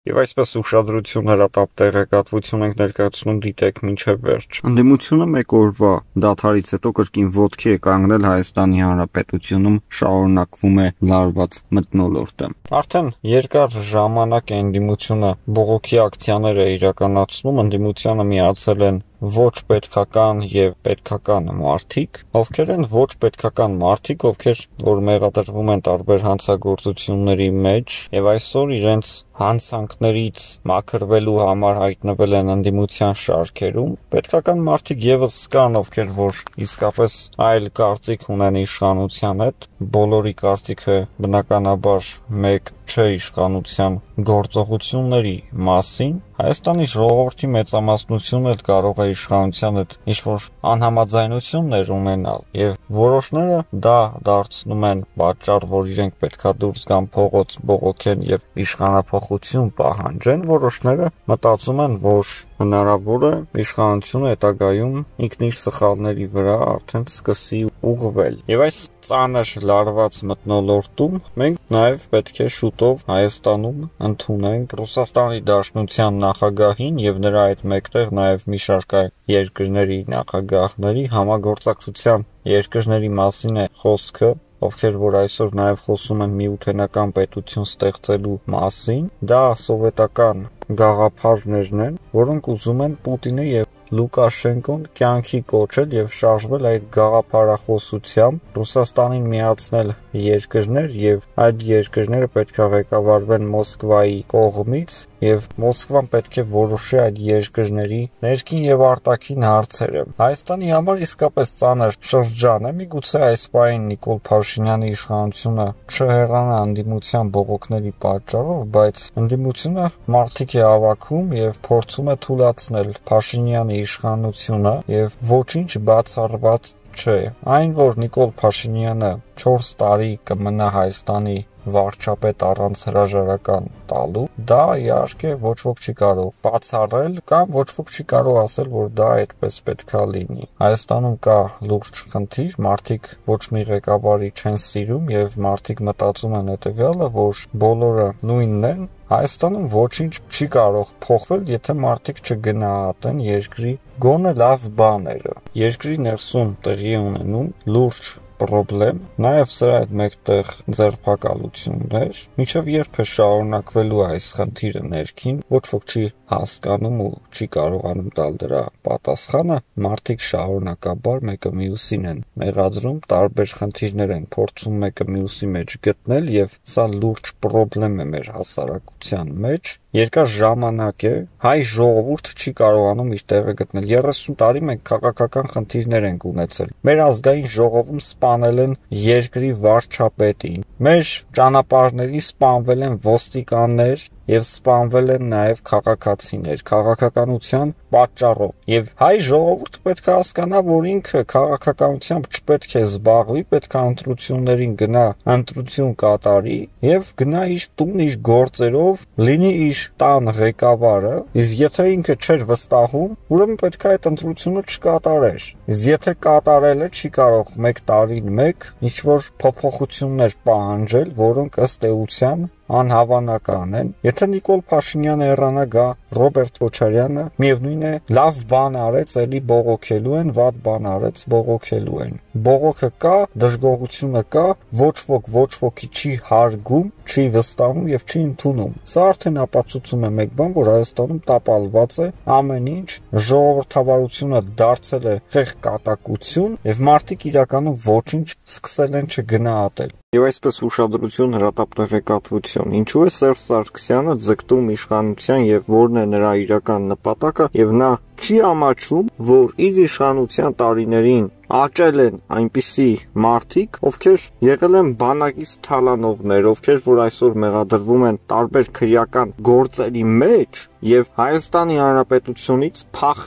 Եվ այսպես ուշադրություն հրատապ տեղեկատվություն ենք ներկայացնում դիտեք մինչև վերջ։ Ընդդիմությունը մեկ օրվա դադարից հետո կրկին ոտքի է կանգնել Հայաստանի Հանրապետությունում շարունակվում է լարված մթնոլորտը։ Արդեն երկար ժամանակ է ընդդիմությունը բողոքի ակցիաներ է իրականացնում, ընդդիմությանը միացել են ոչ պետքական եւ պետքական մարդիկ, ովքեր են ոչ պետքական մարդիկ, ովքեր որ մեղադրվում են տարբեր հանցագործությունների մեջ եւ այսօր իրենց հանցանքներից մաքրվելու համար հայտնվել են ընդդիմության շարքերում։ Պետքական մարդիկ եւս կան, ովքեր որ իսկապես այլ կարծիք ունեն իշխանության հետ, բոլորի կարծիքը բնականաբար մեկ չէ իշխանության գործողությունների մասին։ Հայաստանի ժողովրդի մեծամասնությունը կարող է իշխանության հետ ինչ-որ անհամաձայնություններ ունենալ եւ որոշները դա դարձնում են պատճառ, որ իրենք պետքա դուրս գան փողոց բողոքեն եւ իշխանափոխություն պահանջեն, որոշները մտածում են, որ հնարավոր է իշխանությունը հետագայում ինքն իր սխալների վրա արդեն սկսի ուղղվել։ Եվ այս ծանր լարված մթնոլորտում մենք նաև պետք է շուտով Հայաստանում ընդունենք Ռուսաստանի Դաշնության նախագահին եւ նրա հետ մեկտեղ նաև մի շարք երկրների նախագահների համագործակցության երկրների մասին է խոսքը, ովքեր որ այսօր նաև խոսում են միութենական պետություն ստեղծելու մասին, դա սովետական գաղափարներն են, որոնք ուզում են Պուտինը եւ Լուկաշենկոն կյանքի կոչել եւ շարժվել այդ գաղափարախոսությամբ, Ռուսաստանին միացնել երկրներ եւ այդ երկրները պետք է ղեկավարվեն Մոսկվայի կողմից եւ Մոսկվան պետք է որոշի այդ երկրների ներքին եւ արտաքին հարցերը։ Հայաստանի համար իսկապես ծանր շրջան է, միգուցե այս պահին Նիկոլ Փաշինյանի իշխանությունը չհեռանա ընդդիմության բողոքների պատճառով, բայց ընդդիմությունը մարդիկ է հավաքում եւ փորձում է թույլատրել Փաշինյանի իշխանությունը եւ ոչինչ բացառված չէ։ Այն որ Նիկոլ Փաշինյանը 4 տարի կմնա Հայաստանի վարչապետ առանց հրաժարական տալու, դա իհարկե ոչ ոք չի կարող բացառել կամ ոչ ոք չի կարող ասել, որ դա այդպես պետքա լինի։ Հայաստանում կա լուրջ խնդիր, մարդիկ ոչ մի ղեկավարի չեն սիրում եւ մարդիկ մտածում են հետեւյալը, որ բոլորը նույնն են։ Հայաստանում ոչինչ չի կարող փոխվել, եթե մարդիկ չգնահատեն երկրի գոնե լավ բաները։ Երկրի ներսում տեղի ունենում լուրջ պրոբլեմ, նաև սրա հետ մեկտեղ ձերբակալություններ, մինչև երբ է շարունակվելու այս խնդիրը ներքին, ոչ ոք չի հասկանում ու չի կարողանում տալ դրա պատասխանը, մարդիկ շարունակաբար մեկը մյուսին են մեղադրում, տարբեր խնդիրներ են փորձում մեկը մյուսի մեջ գտնել եւ սա լուրջ պրոբլեմ է մեր հասարակության մեջ։ Երկար ժամանակ է հայ ժողովուրդը չի կարողանում իր տեղը գտնել։ 30 տարի մենք քաղաքական խնդիրներ ենք ունեցել։ Մեր ազգային ժողովում սպանել են երկրի վարչապետին։ Մեր ճանապարհների սպանվել են ոստիկաններ եւ սպանվել են նաեւ քաղաքացիներ քաղաքականության պատճառով եւ հայ ժողովուրդը պետք է հասկանա, որ ինքը քաղաքականությամբ չպետք է զբաղվի, պետք է ընտրություններին գնա, ընտրություն կատարի եւ գնա իր տուն իր գործերով, լինի իր տան ղեկավարը, իսկ եթե ինքը չէր վստահում, ուրեմն պետք է այդ ընտրությունը չկատարեր։ Իսկ եթե կատարել է, չի կարող 1 տարին մեկ ինչ-որ փոփոխություններ պահանջել, որոնք ըստ էության անհավանական են։ Եթե Նիկոլ Փաշինյանը հեռանա, գա Ռոբերտ Քոչարյանը, միևնույն է, լավ բան արեց, էլի բողոքելու են, վատ բան արեց, բողոքելու են։ Բողոքը կա, դժգոհությունը կա, ոչ ոքի չի հարգում, չի վստահում եւ չի ընդունում։ Սա արդեն ապացուցում է մեկ բան, որ Հայաստանում տապալված է ամեն ինչ, ժողովրդավարությունը դարձել է խեղկատակություն եւ մարդիկ իրականում ոչինչ սկսել են չգնահատել։ Եվ այսպես ուշադրություն հրատապ տեղեկատվություն։ Ինչու է Սերժ Սարգսյանը ձգտում իշխանության եւ որն է նրա իրական նպատակը եւ նա չի ամաչում, որ իր իշխանության տարիներին աճել են այնպիսի մարդիկ, ովքեր եղել են բանակից թալանողներ, ովքեր որ այսօր մեղադրվում են տարբեր քրեական գործերի մեջ եւ Հայաստանի Հանրապետությունից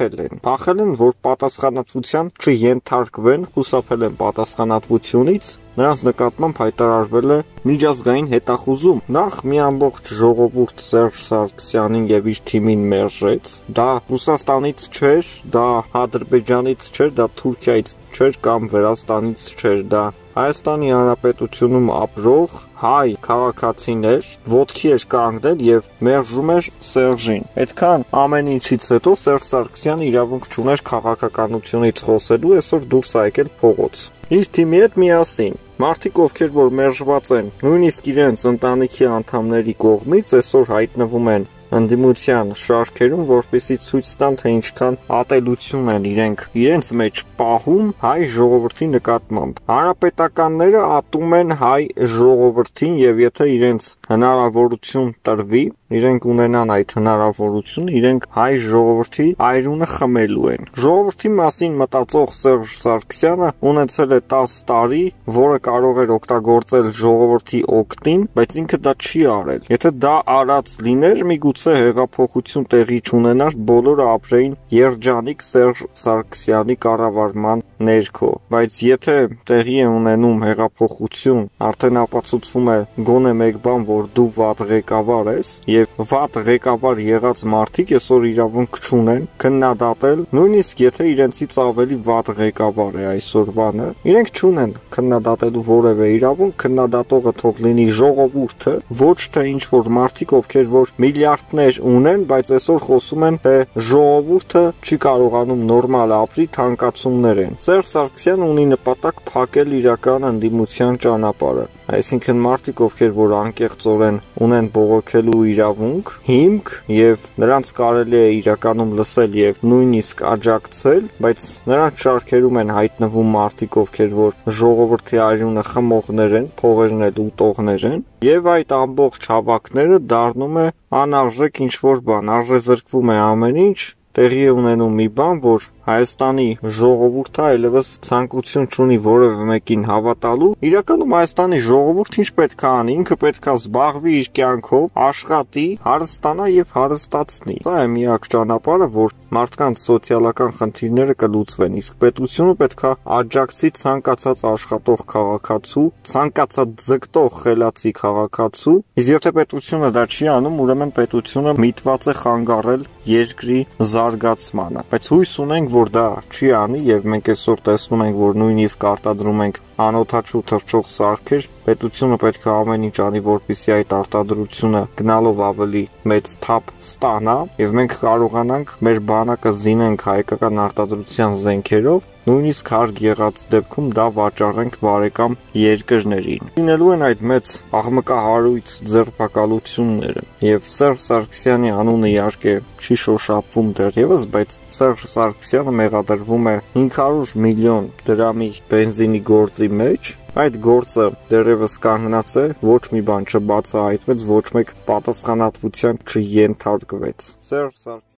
փախել են, որ պատասխանատվության չենթարկվեն, խուսափել են պատասխանատվությունից, նրանց նկատմամբ հայտարարվել է միջազգային հետախուզում։ Նախ մի ամբողջ ժողովուրդ Սերժ Սարգսյանին եւ իր թիմին մերժեց, դա Ռուսաստանից չէր, դա Ադրբեջանից չէր, դա Թուրքիայից չէր կամ Վրաստանից չէր, դա Հայաստանի Հանրապետությունում ապրող հայ քաղաքացիներ ոտքի էր կանգնել եւ մերժում էր Սերժին։ Այդքան ամեն ինչից հետո Սերժ Սարգսյանը իրավունք չուներ քաղաքականությունից խոսելու, այսօր դուրս է եկել փողոց։ Իր թիմի հետ միասին մարդիկ, ովքեր որ մերժված են, նույնիսկ իրենց ընտանիքի անդամների կողմից, այսօր հայտնվում են ընդդիմության շարքերում, որպեսզի ցույց տան, թե ինչքան ատելություն են իրենց մեջ պահում հայ ժողովրդի նկատմամբ։ Հանրապետականները ատում են հայ ժողովրդին եւ եթե իրենց հնարավորություն տրվի, իրենք ունենան այդ հնարավորությունը, իրենք հայ ժողովրդի այրունը խմելու են։ Ժողովրդի մասին մտածող Սերժ Սարգսյանը ունեցել է 10 տարի, որը կարող էր օգտագործել ժողովրդի օգտին, բայց ինքը դա չի արել։ Եթե դա արած լիներ, միգուցե հեղափոխություն տեղի չունենար, բոլորը ապրեին երջանիկ Սերժ Սարգսյանի կառավարման ներքո։ Բայց եթե տեղի է ունենում հեղափոխություն, արդեն ապացուցվում է գոնե մեկ բան, որ դու վատ ղեկավար ես, եւ վատ ղեկավար եղած մարդիկ այսօր իրավունք չունեն քննադատել, նույնիսկ եթե իրենցից ավելի վատ ղեկավար է այսօրվանը, իրենք չունեն քննադատելու որևէ իրավունք, քննադատողը թող լինի ժողովուրդը, ոչ թե ինչ որ մարդիկ, ովքեր որ միլիարդներ ունեն, բայց այսօր խոսում են, թե ժողովուրդը չի կարողանում նորմալ ապրի, թանկացումներ են։ Սերժ Սարգսյանը ունի նպատակ փակել իրական ընդդիմության ճանապարհը, այսինքն մարդիկ, ովքեր որ անկեղծորեն ունեն բողոքելու իրավունք, հիմք եւ նրանց կարելի է իրականում լսել եւ նույնիսկ աջակցել, բայց նրանց շարքերում են հայտնվում մարդիկ, ովքեր որ ժողովրդի այրունը խմողներ են, փողերն էլ ուտողներ են, եւ այդ ամբողջ հավաքները դառնում է անարժեք ինչ-որ բան, արժեզրկվում է ամեն ինչ, տեղի է ունենում մի բան, որ Հայաստանի ժողովուրդը այլևս ցանկություն չունի որևէ մեկին հավատալու։ Իրականում Հայաստանի ժողովուրդը ինչ պետք է անի, ինքը պետք է զբաղվի իր կյանքով, աշխատի, հարստանա եւ հարստացնի։ Դա է միակ ճանապարհը, որ մարդկանց սոցիալական խնդիրները կլուծվեն, իսկ պետությունը պետք է աջակցի ցանկացած աշխատող քաղաքացու, ցանկացած ձգտող խելացի քաղաքացու։ Իսկ եթե պետությունը դա չի անում, ուրեմն պետությունը միտված է խանգարել երկրի զարգացմանը։ Բայց հույս ունենք, որ դա չի անի եւ մենք այսօր տեսնում ենք, որ նույնիսկ արտադրում ենք անօթաչու թռչող սարքեր, պետությունը պետք է ամեն ինչ անի, որպեսզի այդ արտադրությունը գնալով ավելի մեծ թափ ստանա եւ մենք կարողանանք մեր բանակը զինենք հայկական արտադրության զենքերով, նույնիսկ հարկ եղած դեպքում դա վաճառենք բարեկամ երկրներին։ Լինելու են այդ մեծ աղմկահարույց ձերբակալությունները եւ Սերժ Սարգսյանի անունը իհարկե չի շոշափվում դեռևս, բայց Սերժ Սարգսյանը մեղադրվում է 500 միլիոն դրամի բենզինի գործի մեջ։ Այդ գործը դեռևս կանգնած է, ոչ մի բան չբացահայտվեց, ոչ մեկ պատասխանատվության չենթարկվեց։ Սերժ